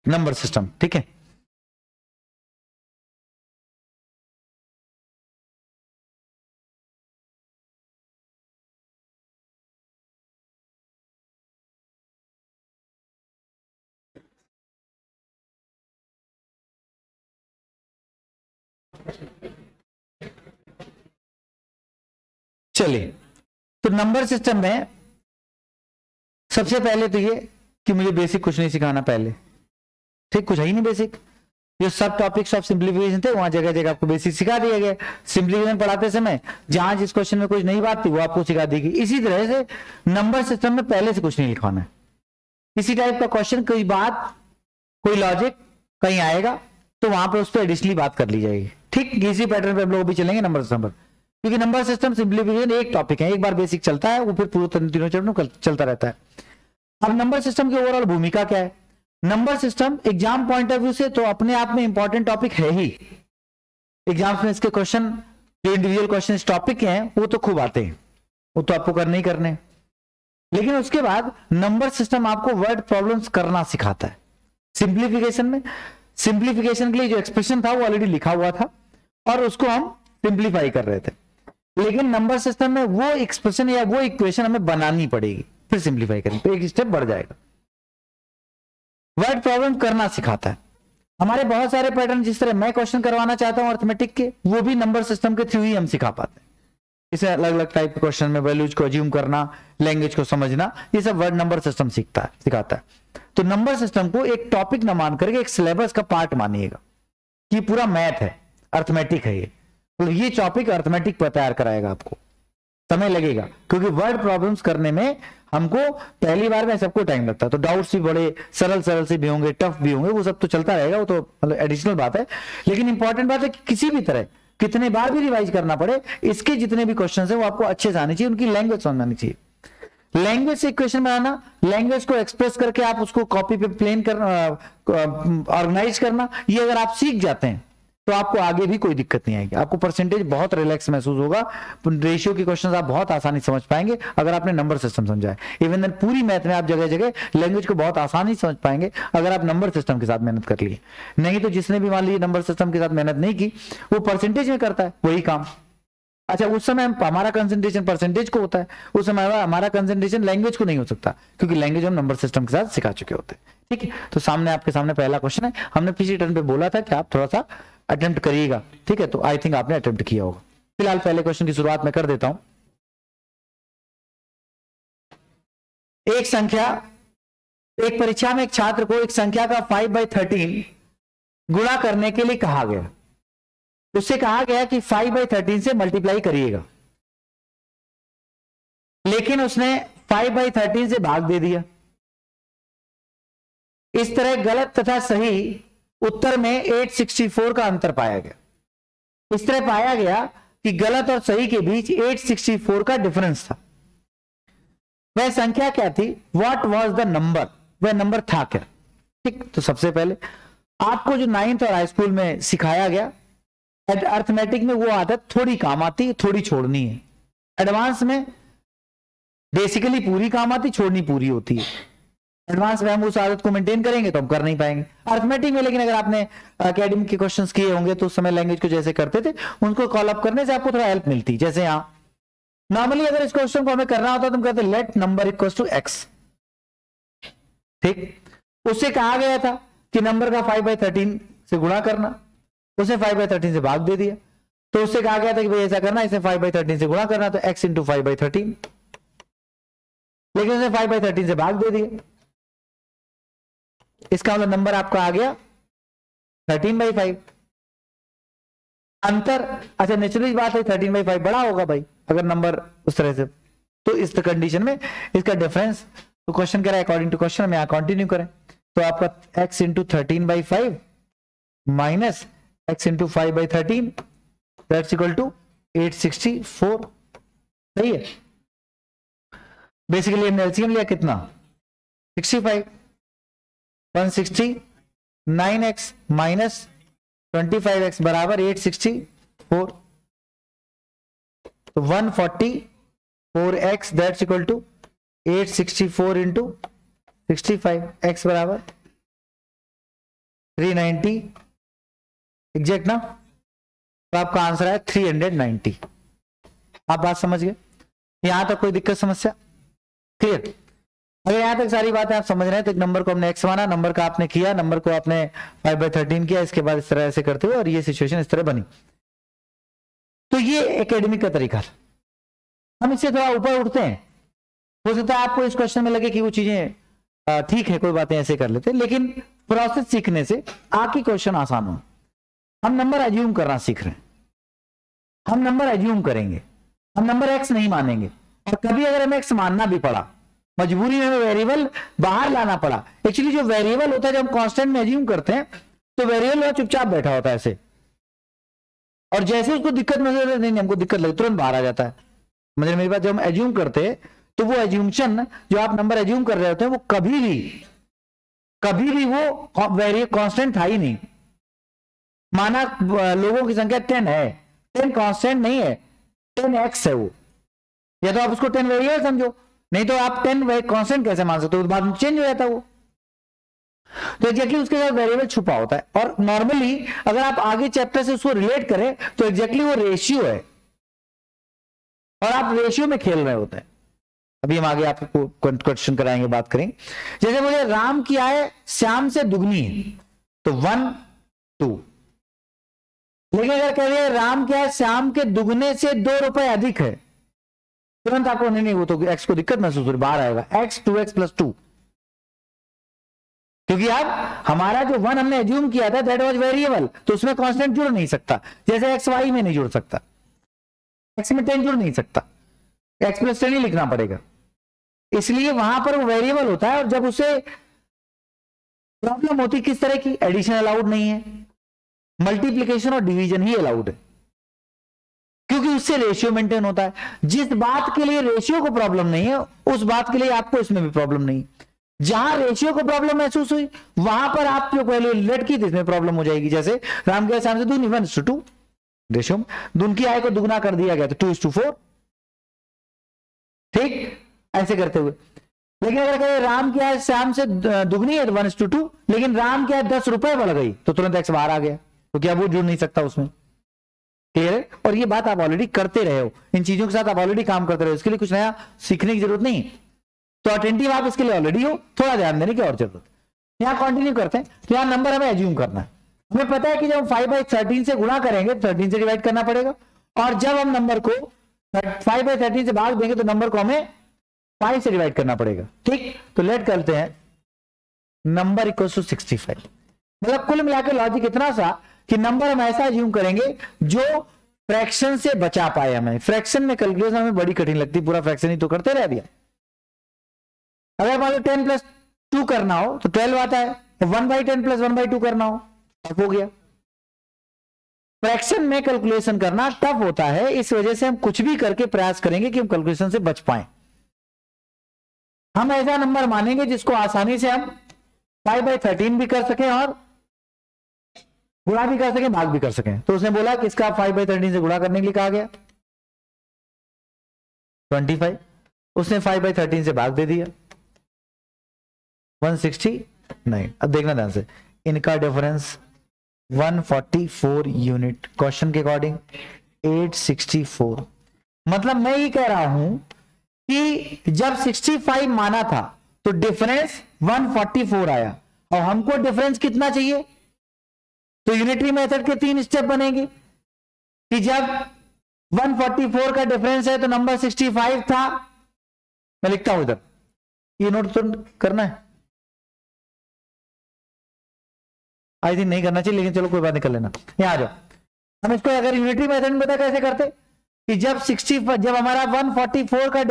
Number system, ठीक है। चलिए, तो नंबर सिस्टम में सबसे पहले तो ये कि मुझे बेसिक कुछ नहीं सिखाना पहले, ठीक, कुछ है ही नहीं बेसिक। जो सब टॉपिक्स ऑफ सिंप्लीफिकेशन थे वहां जगह जगह आपको बेसिक सिखा दिया गया। सिंप्लीफिकेशन पढ़ाते समय जहां जिस क्वेश्चन में कुछ नई बात थी वो आपको सिखा देगी। इसी तरह से नंबर सिस्टम में पहले से कुछ नहीं लिखवाना है। इसी टाइप का क्वेश्चन, कोई बात, कोई लॉजिक कहीं आएगा तो वहां पर उस पर एडिशनली बात कर ली जाएगी, ठीक। इसी पैटर्न पे हम लोग भी चलेंगे नंबर सिस्टम पर, क्योंकि नंबर सिस्टम सिंप्लीफिकेशन एक टॉपिक है, एक बार बेसिक चलता है वो फिर पूरे तीनों चरणों चलता रहता है। अब नंबर सिस्टम की ओवरऑल भूमिका क्या है? Number system exam point of view से तो अपने आप में इंपॉर्टेंट टॉपिक है ही। एग्जाम्स में इसके क्वेश्चन, जो इंडिविजुअल क्वेश्चन इस टॉपिक के हैं वो तो खूब आते हैं, वो तो आपको करने ही करने। लेकिन उसके बाद नंबर सिस्टम आपको वर्ड प्रॉब्लम्स करना सिखाता है। सिंप्लीफिकेशन में, सिंप्लीफिकेशन के लिए जो एक्सप्रेशन था वो ऑलरेडी लिखा हुआ था और उसको हम सिंप्लीफाई कर रहे थे। लेकिन नंबर सिस्टम में वो एक्सप्रेशन या वो इक्वेशन हमें बनानी पड़ेगी, फिर सिंप्लीफाई करेंगे तो एक स्टेप बढ़ जाएगा। वर्ड प्रॉब्लम करना सिखाता है। हमारे बहुत सारे पैटर्न, जिस तरह मैं क्वेश्चन करवाना चाहता हूं अर्थमेटिक के, वो भी नंबर सिस्टम के थ्रू ही हम सिखा पाते हैं। इसे अलग अलग टाइप के क्वेश्चन में वैल्यूज को अज्यूम करना, लैंग्वेज को समझना, ये सब वर्ड नंबर सिस्टम सिखाता है। तो नंबर सिस्टम को एक टॉपिक न मान करके एक सिलेबस का पार्ट मानिएगा कि पूरा मैथ है, अर्थमेटिक है ये, तो ये टॉपिक अर्थमेटिक पर तैयार कराएगा। आपको समय लगेगा क्योंकि वर्ड प्रॉब्लम्स करने में हमको पहली बार में सबको टाइम लगता है, तो डाउट्स भी बड़े सरल सरल से भी होंगे, टफ भी होंगे, वो सब तो चलता रहेगा, वो तो मतलब एडिशनल बात है। लेकिन इंपॉर्टेंट बात है कि किसी भी तरह कितने बार भी रिवाइज करना पड़े, इसके जितने भी क्वेश्चन है वो आपको अच्छे से आने चाहिए, उनकी लैंग्वेज समझ आनी चाहिए। लैंग्वेज से इक्वेशन बनाना, लैंग्वेज को एक्सप्रेस करके आप उसको कॉपी पे प्लेन करना, ऑर्गेनाइज करना, ये अगर आप सीख जाते हैं तो आपको आगे भी कोई दिक्कत नहीं आएगी। आपको परसेंटेज बहुत रिलैक्स महसूस होगा, रेशियो के क्वेश्चंस आप बहुत आसानी समझ पाएंगे अगर आपने नंबर सिस्टम समझा है। इवन देन पूरी मैथ में आप जगह जगह लैंग्वेज को बहुत आसानी समझ पाएंगे अगर आप नंबर सिस्टम के साथ मेहनत कर लिए। नहीं तो जिसने भी मान लीजिए नंबर सिस्टम के साथ मेहनत नहीं की, वो परसेंटेज में करता है वही काम। अच्छा, उस समय हमारा कंसंट्रेशन परसेंटेज को होता है, उस समय हमारा कंसंट्रेशन लैंग्वेज को नहीं हो सकता, क्योंकि लैंग्वेज हम नंबर सिस्टम के साथ सिखा चुके होते हैं। ठीक है, तो सामने आपके सामने पहला क्वेश्चन है। हमने पिछली टर्न पे बोला था कि आप थोड़ा सा अटेम्प्ट करिएगा, ठीक है, तो आई थिंक आपने अटेम्प्ट किया होगा। फिलहाल पहले क्वेश्चन की शुरुआत मैं कर देता हूं। एक संख्या, एक परीक्षा में एक छात्र को एक संख्या का 5/13 गुणा करने के लिए कहा गया। उससे कहा गया कि 5/13 से मल्टीप्लाई करिएगा, लेकिन उसने 5/13 से भाग दे दिया। इस तरह गलत तथा सही उत्तर में 864 का अंतर पाया गया। इस तरह पाया गया कि गलत और सही के बीच 864 का डिफरेंस था। वह संख्या क्या थी? What was the number? वह नंबर था क्या? ठीक, तो सबसे पहले आपको जो 9th और हाई स्कूल में सिखाया गया, अर्थमेटिक में वो आदत थोड़ी काम आती, थोड़ी छोड़नी है। एडवांस में बेसिकली पूरी काम आती, छोड़नी पूरी होती है। एडवांस में हम उस आदत को मेंटेन करेंगे तो हम कर नहीं पाएंगे। अर्थमेटिक में लेकिन अगर आपने एकेडमिक के क्वेश्चंस किए होंगे तो उस समय लैंग्वेज को जैसे करते थे, उनको कॉल अप करने से आपको थोड़ा हेल्प मिलती। जैसे यहां नॉर्मली अगर इस क्वेश्चन को हमें करना होता तो हम कहते let number equals to X. ठीक, उससे कहा गया था कि नंबर का 5/13 से गुणा करना, उसने 5/13 से भाग दे दिया। तो उससे कहा गया था कि भाई ऐसा करना, इसे 5/13 से गुणा करना, तो x इंटू 5/13, लेकिन उसने 5/13 से भाग दे दिया। इसका मतलब नंबर आपका आ गया 13/5। अंतर, अच्छा नेचुरली बात है 13/5 बड़ा होगा भाई अगर नंबर उस तरह से, तो इस कंडीशन में इसका डिफरेंस, तो क्वेश्चन कह रहा है अकॉर्डिंग टू क्वेश्चन, में कंटिन्यू करें तो आपका x into 13/5 minus x into 5/13 that's equal to 864। सही है। बेसिकली हमने एलसीएम लिया कितना? 65, 160, 9x माइनस 25x बराबर 864, तो 144x that's equal to 864 into 65, x बराबर 390 एग्जैक्ट ना, तो आपका आंसर है 390। आप बात समझ गए? यहां तक कोई दिक्कत समस्या क्लियर? अगर यहां तक सारी बातें आप समझ रहे हैं तो एक नंबर को हमने x माना, नंबर का आपने किया, नंबर को आपने 5/13 किया, इसके बाद इस तरह ऐसे करते हुए और ये सिचुएशन इस तरह बनी। तो ये एकेडमिक का तरीका। हम इससे थोड़ा ऊपर उठते हैं। हो सकता है आपको इस क्वेश्चन में लगे कि वो चीजें ठीक है, कोई बातें ऐसे कर लेते, लेकिन प्रोसेस सीखने से आके क्वेश्चन आसान हो। हम नंबर एज्यूम करना सीख रहे हैं, हम नंबर एज्यूम करेंगे, हम नंबर एक्स नहीं मानेंगे। और कभी अगर हमें एक्स मानना भी पड़ा, मजबूरी में हमें वेरिएबल बाहर लाना पड़ा। एक्चुअली जो वेरिएबल होता है जब हम कांस्टेंट में एज्यूम करते हैं तो वेरिएबल चुपचाप बैठा होता है ऐसे, और जैसे उसको दिक्कत महसूस होती है, नहीं हमको दिक्कत लगे, तुरंत बाहर आ जाता है। मतलब मेरी बात, जब हम एज्यूम करते हैं तो वो एज्यूमशन जो आप नंबर एज्यूम कर रहे होते हैं वो कभी भी वो वेरिएबल कांस्टेंट था ही नहीं। माना लोगों की संख्या 10 है, 10 कांस्टेंट नहीं है, 10x है वो, या तो आप उसको 10 वेरिएबल समझो, नहीं तो आप 10 कांस्टेंट कैसे मान सकते हो, बाद में चेंज हो जाता है वो। तो एग्जैक्टली उसके साथ वेरिएबल छुपा होता है। और नॉर्मली अगर आप आगे चैप्टर से उसको रिलेट करें तो एग्जैक्टली वो रेशियो है, और आप रेशियो में खेल रहे होते हैं। अभी हम आगे आपको क्वेश्चन कराएंगे, बात करेंगे। जैसे बोले राम की आय श्याम से दुगनी है, तो 1 2। लेकिन अगर कह रहे हैं राम की आय श्याम के दुगने से 2 रुपए अधिक है, तुरंत आपको नहीं वो तो एक्स को दिक्कत महसूस हो रही, बाहर आएगा x 2x + 2, क्योंकि अब हमारा जो 1 हमने एज्यूम किया था दैट वाज वेरिएबल, तो उसमें कांस्टेंट जुड़ नहीं सकता। जैसे x y में नहीं जुड़ सकता, x में 10 जुड़ नहीं सकता, x + 10 ही लिखना पड़ेगा, इसलिए वहां पर वो वेरिएबल होता है। और जब उसे प्रॉब्लम होती किस तरह की, एडिशन अलाउड नहीं है, मल्टीप्लीकेशन और डिवीजन ही अलाउड है, क्योंकि उससे रेशियो मेंटेन होता है। जिस बात के लिए रेशियो को प्रॉब्लम नहीं है उस बात के लिए आपको इसमें भी प्रॉब्लम नहीं। जहां रेशियो को प्रॉब्लम महसूस हुई वहां पर आप जो पहले लेट की थी इसमें प्रॉब्लम हो जाएगी। जैसे राम के सामने दुगनी 1:2 रेशियो, दुन की आय को दुगना कर दिया गया तो 2:4, ठीक ऐसे करते हुए। लेकिन अगर कहें राम की आय श्याम से दुगनी है 1:2, लेकिन राम की आय 10 रुपए बढ़ गई तो तुरंत एक्स बाहर आ गया, तो क्या वो जुड़ नहीं सकता उसमें? क्लियर है? और ये बात आप ऑलरेडी करते रहे हो, इन चीजों के साथ आप ऑलरेडी काम करते रहे हो, इसके लिए कुछ नया सीखने की जरूरत नहीं। तो अटेंटिव आप इसके लिए ऑलरेडी हो, थोड़ा ध्यान देने की और जरूरत। यहां कंटिन्यू करते हैं। तो यहां नंबर हमें एज्यूम करना है। हमें पता है कि जब 5/13 से गुणा करेंगे 13 से डिवाइड करना पड़ेगा, और जब हम नंबर को 5/13 से भाग देंगे तो नंबर को हमें 5 से डिवाइड करना पड़ेगा। ठीक, तो लेट करते हैं नंबर इक्वल टू 65। मतलब कुल मिलाकर लॉजिक इतना सा कि नंबर हम ऐसा एज्यूम करेंगे जो फ्रैक्शन से बचा पाए हमें। फ्रैक्शन में कैलकुलेशन हमें बड़ी कठिन लगती, पूरा फ्रैक्शन ही तो करते रह दिया। अगर मान लो 10 + 2 करना हो तो 12 आता है, 1/10 + 1/2 करना हो गया। फ्रैक्शन में कैलकुलेशन करना टफ होता है, इस वजह से हम कुछ भी करके प्रयास करेंगे कि हम कैलकुलेशन से बच पाए। हम ऐसा नंबर मानेंगे जिसको आसानी से हम 5/13 भी कर सकें और गुणा भी कर सकें, भाग भी कर सकें। तो उसने बोला कि इसका 5/13 से गुणा करने के लिए कहा गया 25, उसने 5/13 से भाग दे दिया 169। अब देखना ध्यान से, इनका डिफरेंस 144 यूनिट, क्वेश्चन के अकॉर्डिंग 864। मतलब मैं ये कह रहा हूं कि जब 65 माना था तो डिफरेंस 144 आया, और हमको डिफरेंस कितना चाहिए? तो यूनिटरी मेथड के 3 स्टेप बनेंगे कि जब 144 का डिफरेंस है तो नंबर 65 था। मैं लिखता हूं इधर, ये नोट तो करना है, आई थिंक नहीं करना चाहिए, लेकिन चलो कोई बात नहीं, कर लेना। यहां आ जाओ, हम इसको अगर यूनिटरी मेथड में पता कैसे करते कि जब हमारा 144 का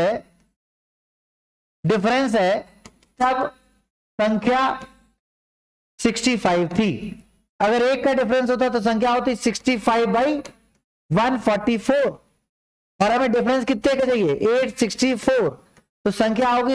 डिफरेंस है तब संख्या 65 थी। अगर एक का डिफरेंस होता तो संख्या होती 65/144, और हमें डिफरेंस कितने का चाहिए? 864, तो संख्या होगी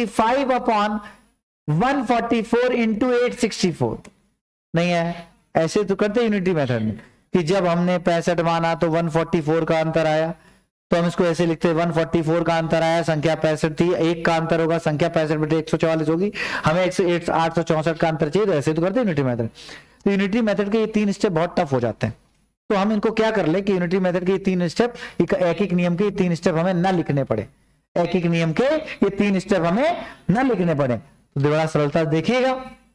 65/144 इंटू 864। नहीं है, ऐसे तो करते यूनिटरी मेथड में कि जब हमने 65 माना तो 144 का अंतर आया, तो हम इसको ऐसे लिखते हैं 144 का अंतर आया, संख्या 65 थी, एक का अंतर होगा, संख्या 65 बटे 144 होगी, हमें 864 का अंतर चाहिए, तो ऐसे तो करते हैं यूनिटी मेथड। तो यूनिटी मेथड के ये 3 स्टेप बहुत टफ हो जाते हैं, तो हम इनको क्या कर ले कि यूनिटी मेथड के ये 3 स्टेप, एक एक नियम के 3 स्टेप हमें ना लिखने पड़े, एक एक नियम के ये 3 स्टेप हमें ना लिखने पड़े, तो बड़ा सरलता देखिएगा।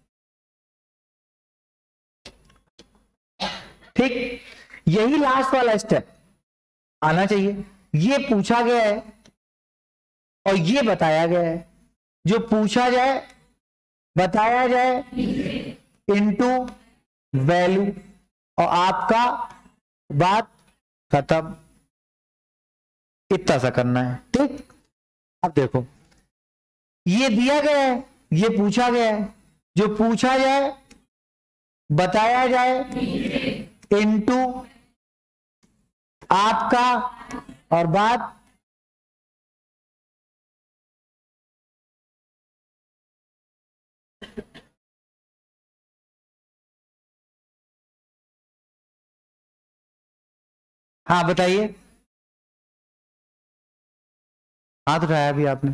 ठीक, यही लास्ट वाला स्टेप आना चाहिए। ये पूछा गया है और ये बताया गया है, जो पूछा जाए बताया जाए इनटू वैल्यू और आपका बात खत्म, इतना सा करना है। ठीक, अब देखो ये दिया गया है, ये पूछा गया है, जो पूछा जाए बताया जाए इनटू आपका और बात हाँ बताइए, हाथ उठाया भी आपने।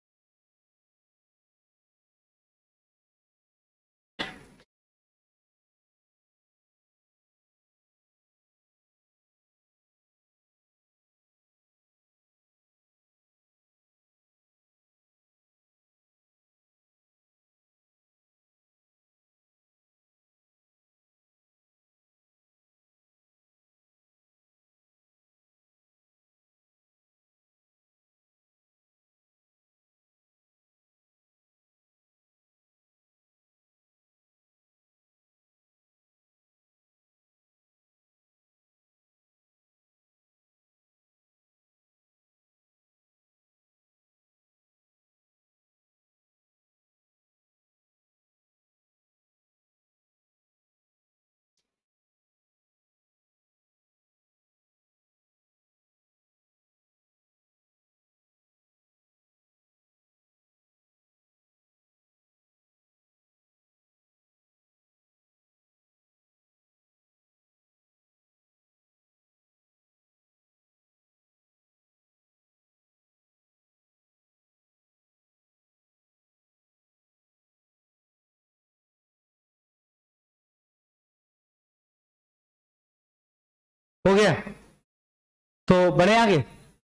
हो गया, तो बढ़े आगे।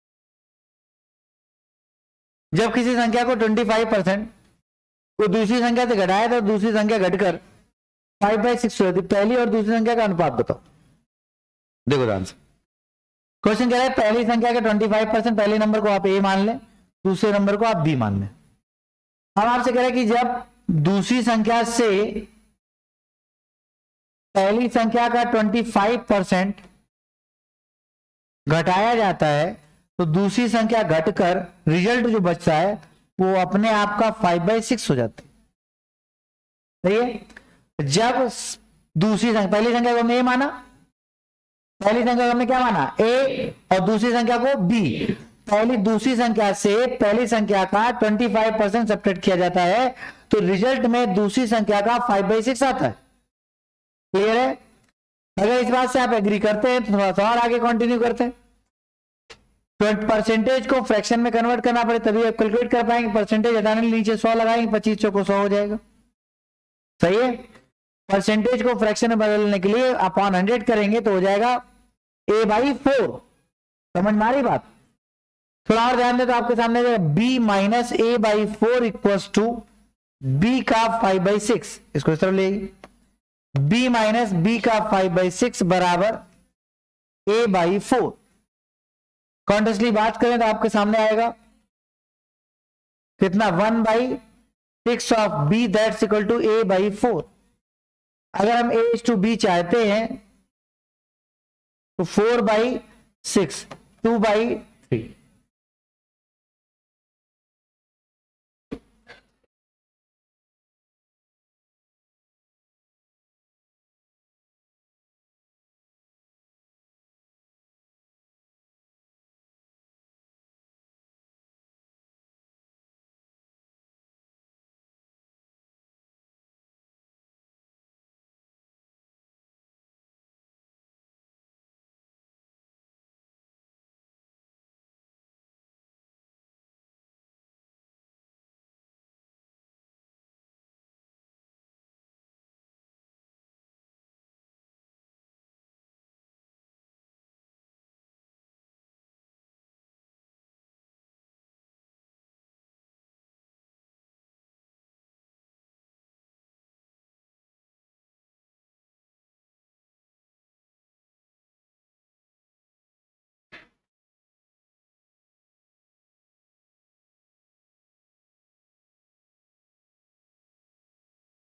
जब किसी संख्या को 25% को दूसरी संख्या से घटाया तो दूसरी संख्या घटकर 5/6 हो जाती, पहली और दूसरी संख्या का अनुपात बताओ। देखो आंसर, क्वेश्चन कह रहा है पहली संख्या के 25%, पहले नंबर को आप ए मान लें, दूसरे नंबर को आप बी मान लें। अब आपसे कह रहा है कि जब दूसरी संख्या से पहली संख्या का 25% घटाया जाता है तो दूसरी संख्या घटकर रिजल्ट जो बचता है वो अपने आप का 5/6 हो जाता है। सही है, जब दूसरी संख्या, पहली संख्या को हमने ए माना, पहली संख्या को हमने क्या माना ए, और दूसरी संख्या को बी, पहली दूसरी संख्या से पहली संख्या का 25% सब्ट्रैक्ट किया जाता है तो रिजल्ट में दूसरी संख्या का 5/6 आता है। क्लियर है? अगर इस बात से आप एग्री करते हैं तो थोड़ा सा और आगे कंटिन्यू करते हैं। परसेंटेज को फ्रैक्शन में कन्वर्ट करना पड़े तभी आप कैलकुलेट कर पाएंगे। परसेंटेज हटाने नीचे 100 लगाएंगे, 25 चौको 100 हो जाएगा। सही है, परसेंटेज को फ्रैक्शन में बदलने के लिए अपॉन 100 करेंगे तो हो जाएगा a/4। समझ में आ रही बात? थोड़ा और ध्यान दे तो आपके सामने b minus a/4 equals to b का 5/6। इसको इस तरफ ले b माइनस b का 5/6 बराबर a/4। कॉन्टेस्टली बात करें तो आपके सामने आएगा कितना 1/6 of b that's equal to a/4। अगर हम a/b चाहते हैं तो 4/6 2/3।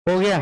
हो गया।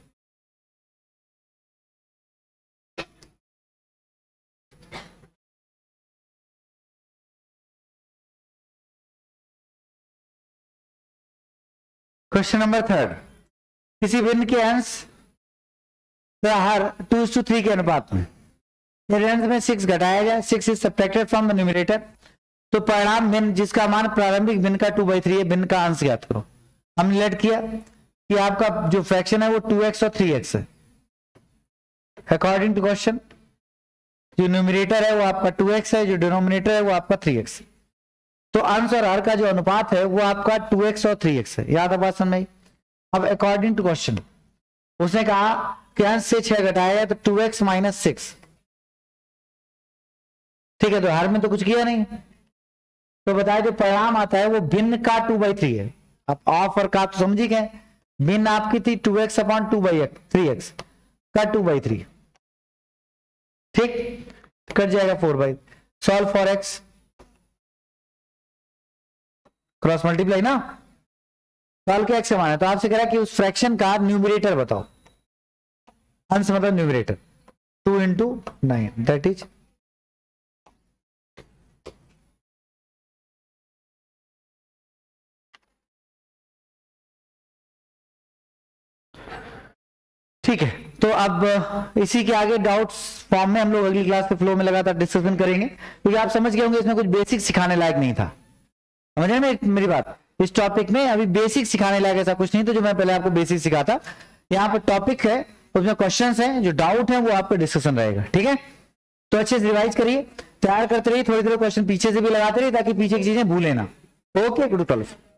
क्वेश्चन नंबर 3, किसी भिन्न के अंश हर 2:3 के अनुपात में यदि अंश में 6 घटाया जाए, 6 is subtracted from the numerator, तो परिणाम भिन्न जिसका मान प्रारंभिक भिन्न का 2/3 है, भिन्न का अंश ज्ञात करो। हमने लेट किया कि आपका जो फ्रैक्शन है वो 2x और 3x है। अकॉर्डिंग टू क्वेश्चन जो न्यूमरेटर है वो आपका 2x है, जो डिनोमिनेटर है वो आपका 3x है। तो अंश और हर का जो अनुपात है वो आपका 2x और 3x है। याद है बात समझ में? अब अकॉर्डिंग टू क्वेश्चन उसने कहा कि अंश से 6 घटाया जाए तो 2x - 6, ठीक है। तो हर में तो कुछ किया नहीं, तो बताया जो परिणाम आता है वो भिन्न का 2/3 है। अब ऑफ और का तो समझ ही गए, भिन्न आपकी थी 2x अपॉन 3x का 2/3, ठीक, कट जाएगा 4/, solve for x, cross multiply ना, सॉल्व के x से माना। तो आपसे कह रहा है कि उस फ्रैक्शन का न्यूमरेटर बताओ, अंश मतलब न्यूमरेटर, 2 × 9 दैट इज, ठीक है। तो अब इसी के आगे डाउट्स फॉर्म में हम लोग अगली क्लास के फ्लो में लगातार डिस्कशन करेंगे, क्योंकि आप समझ गए होंगे इसमें कुछ बेसिक सिखाने लायक नहीं था। समझ रहे हैं मेरी बात? इस टॉपिक में अभी बेसिक सिखाने लायक ऐसा कुछ नहीं, तो जो मैं पहले आपको बेसिक सिखाता, यहाँ पर टॉपिक है उसमें क्वेश्चंस हैं, जो डाउट है वो आपका डिस्कशन रहेगा, ठीक है। तो अच्छे से रिवाइज करिए, तैयार करते रहिए, थोड़ी थोड़ी क्वेश्चन पीछे से भी लगाते रहिए ताकि पीछे की चीजें भूले ना। Okay, good.